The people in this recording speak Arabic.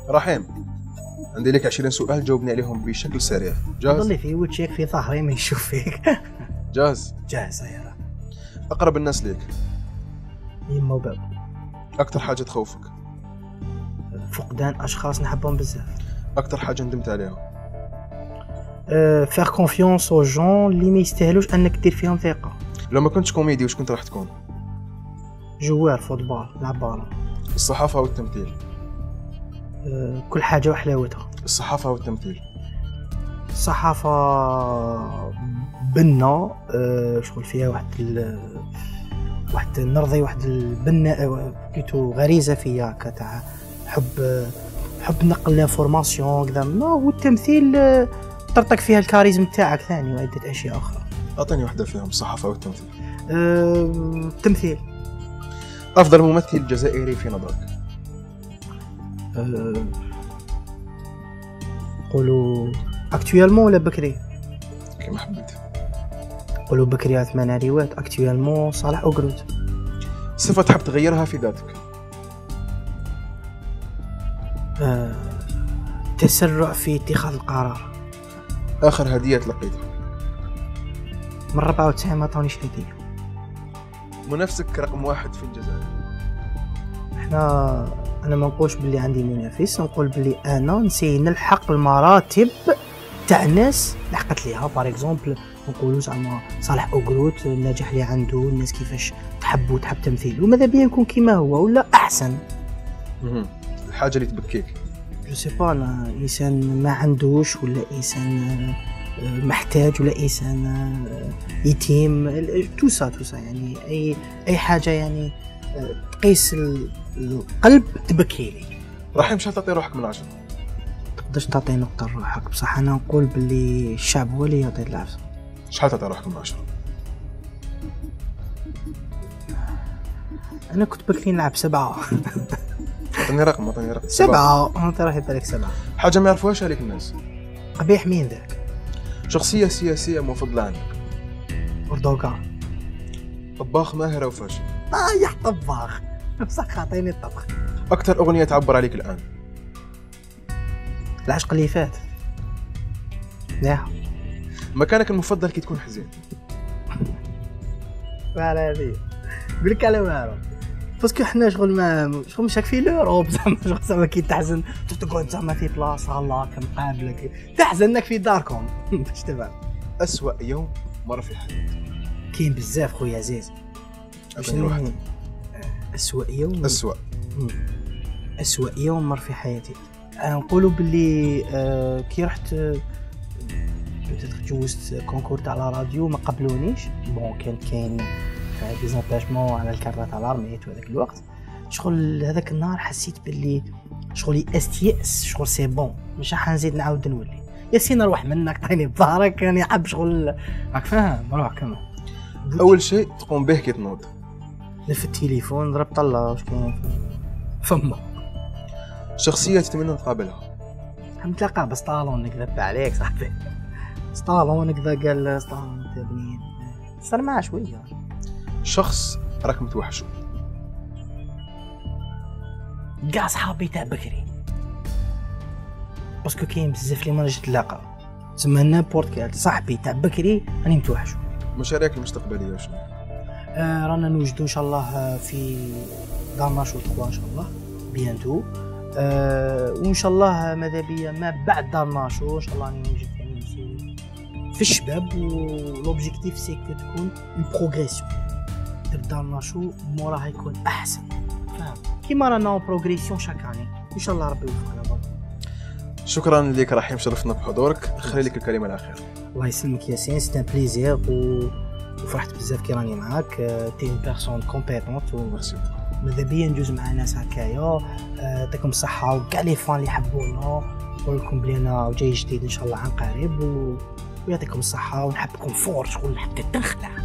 رحيم، عندي لك 20 سؤال جاوبني عليهم بشكل سريع. جاهز؟ ضلي في وجهك في ظهري ما يشوف فيك. جاهز؟ جاهز يا أقرب الناس ليك؟ يما وبابا. أكثر حاجة تخوفك؟ فقدان أشخاص نحبهم بزاف. أكثر حاجة ندمت عليها؟ فيغ كونفيونس او جون اللي ما يستاهلوش انك دير فيهم ثقه. لو ما كنتش كوميدي واش كنت راح تكون؟ جوار فوتبال، لعب بالون. الصحافة والتمثيل؟ كل حاجه وحلاوتها. الصحافة والتمثيل؟ الصحافه بنه شغل فيها واحد نرضي واحد البناء كيتو غريزه فيا كتاع حب نقل لافورماسيون كذا. والتمثيل طرطق فيها الكاريزم تاعك ثاني وعده اشياء اخرى. اعطيني واحده فيهم، الصحافه والتمثيل. التمثيل. افضل ممثل جزائري في نظرك؟ نقولوا اكتويلمون ولا بكري؟ كما حبيت. نقولوا بكري عثمان عليوات، اكتويلمون صالح اوغروت. صفه تحب تغيرها في ذاتك؟ تسرع في اتخاذ القرار. اخر هديه تلقيتها؟ من 94 ما عطونيش هديه. منافسك رقم واحد في الجزائر؟ انا ما نقولش باللي عندي منافس، نقول باللي انا نسي نلحق المراتب تاع الناس لحقت ليها. بار اكزومبل نقولوا زعما صالح اوغروت النجاح اللي عنده، الناس كيفاش تحب تمثيل، وماذا بيا نكون كيما هو ولا احسن. الحاجه اللي تبكيك؟ جو سي با، انا انسان ما عندوش، ولا انسان محتاج، ولا انسان يتيم، توسا يعني اي حاجه يعني تقيس القلب تبكي لي. رحيم، شحال تعطي روحك من 10؟ تقدرش تعطي نقطه لروحك، بصح انا نقول باللي الشعب هو اللي يعطي العفو. شحال تعطي روحك من 10؟ انا كنت بكري نلعب 7. عطيني رقم. 7. انت راح بالك 7. حاجه ما يعرفوهاش عليك الناس؟ قبيح مين ذاك؟ شخصيه سياسيه مفضله عندك؟ أردوغان. طباخ ماهر او فاشل؟ يا طباخ، بصح خاطيني الطبخ. اكثر اغنيه تعبر عليك الان؟ العشق اللي فات. لا. مكانك المفضل كي تكون حزين؟ ولا هذه قولك على والو، باسكو حنا شغل مش في لوروب زعما كي تحزن تقعد زعما في بلاصه الله كمقابلك، تحزنك في داركم. باش تفهم. اسوأ يوم مر في حياتك؟ كاين بزاف خويا عزيز. واحد. أسوأ يوم مر في حياتي نقولوا باللي كي رحت تجوزت كونكور تاع لا راديو ما قبلونيش. بون كاين ديزانتاجمون على الكارطه تاع الارميت وهذاك الوقت. شغل هذاك النهار حسيت باللي شغل استياس، شغل سي بون مش راح نزيد نعاود نولي. ياسين روح منك طيني بظهرك، راني حاب شغل راك فاهم. روح كمان. اول شيء تقوم به كي تنوض؟ نلف التليفون نضرب طله واش كاين فما. شخصيه تتمنى تقابلها؟ نتلاقى بسطالون نكذب عليك صاحبي. سطالون كذا قال سطالون تبنين صار معاه شويه. شخص راك متوحشو؟ كاع صحابي تاع بكري، باسكو كاين بزاف اللي ما نجي نتلاقى، تسمى نابورت كاع صاحبي تاع بكري راني متوحشو. مشاريعك المستقبليه شنو؟ رانا نوجدو ان شاء الله في دارناشو 3 ان شاء الله بيانتو. وان شاء الله ماذا بيا ما بعد دارناشو ان شاء الله نوجد يعني في الشباب. ولوبجيكتيف سي كو تكون اون بروغريسيون. دارناشو موراه يكون احسن، فاهم؟ كيما رانا بروغريسيون شاك اني ان شاء الله ربي يوفقنا. شكرا لك رحيم، شرفتنا بحضورك. خلي لك الكلمه الاخيره. الله يسلمك ياسين، سي ان بليزير وفرحت بزاف كي راني معاك. تي اون بيرسون كومبيتونت ميرسي. ماذا بيا ندوز مع ناس هكايا. يعطيكم الصحه وكاع لي فان اللي يحبونا. نقول لكم بلي انا جاي جديد ان شاء الله عن قريب ويعطيكم الصحه ونحبكم فور شغل حتى تنخلع.